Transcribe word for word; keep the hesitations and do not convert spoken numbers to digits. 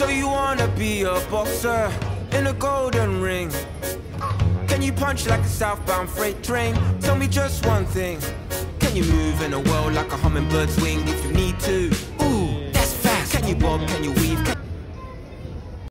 So you wanna be a boxer in a golden ring? Can you punch like a southbound freight train? Tell me just one thing. Can you move in a world like a hummingbird's wing? If you need to,